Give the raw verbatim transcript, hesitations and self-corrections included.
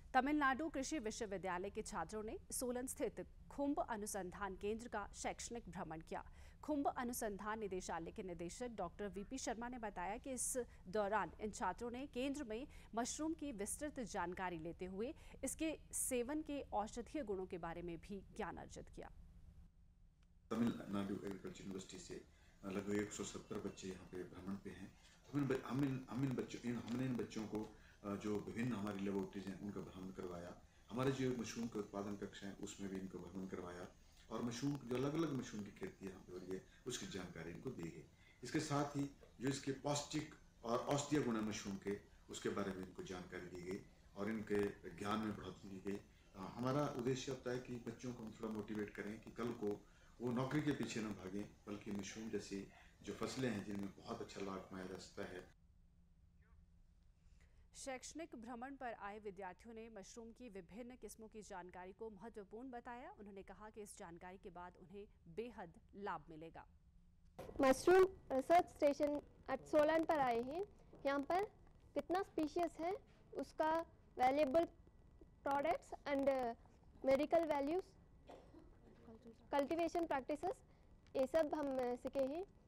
तमिलनाडु कृषि विश्वविद्यालय के छात्रों ने सोलन स्थित खुम्ब अनुसंधान केंद्र का शैक्षणिक भ्रमण किया। खुम्ब अनुसंधान निदेशालय के निदेशक डॉक्टर वीपी शर्मा ने बताया कि इस दौरान इन छात्रों ने केंद्र में मशरूम की विस्तृत जानकारी लेते हुए इसके सेवन के औषधीय गुणों के बारे में भी ज्ञान अर्जित किया। तमिलनाडु एग्रीकल्चर यूनिवर्सिटी से लगभग एक सौ सत्तर बच्चे यहाँ पे भ्रमण पे हैं। हम इन हम इन बच्चों इन हमने इन बच्चों को जो विभिन्न हमारी लेबोरेटरीज हैं उनका भ्रमण करवाया। हमारे जो मशरूम के उत्पादन कक्ष हैं उसमें भी इनको भ्रमण करवाया और मशरूम जो अलग अलग मशरूम की खेती यहाँ पे हो रही है उसकी जानकारी इनको दी गई। इसके साथ ही जो इसके पौष्टिक और औषधीय गुण है मशरूम के उसके बारे में इनको जानकारी दी गई और इनके ज्ञान में बढ़ोतरी की गई। हमारा उद्देश्य होता है कि बच्चों को हम थोड़ा मोटिवेट करें कि कल को वो नौकरी के पीछे न भागें, बल्कि मशरूम जैसी जो फसलें हैं जिनमें बहुत अच्छा लाभ कमाया जा सकता है। शैक्षणिक भ्रमण पर आए विद्यार्थियों ने मशरूम की विभिन्न किस्मों की जानकारी को महत्वपूर्ण बताया। उन्होंने कहा कि इस जानकारी के बाद उन्हें बेहद लाभ मिलेगा। Mushroom research station at Solan पर आए हैं। यहाँ पर कितना स्पीशीज है, उसका valuable products and medical values, cultivation practices, ये सब हम सीखे हैं।